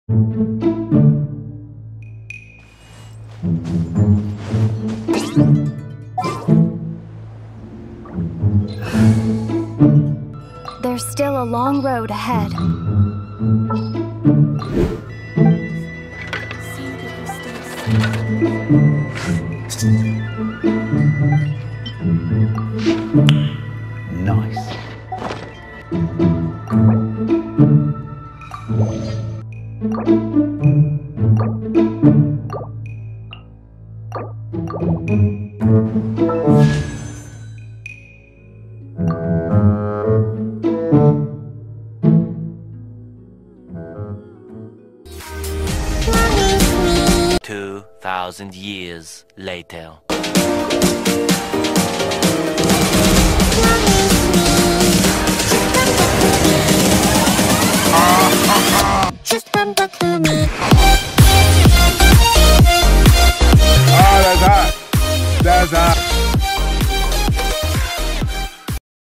There's still a long road ahead. Nice. Years later. Just come back to me. Oh, that's hot. That's hot.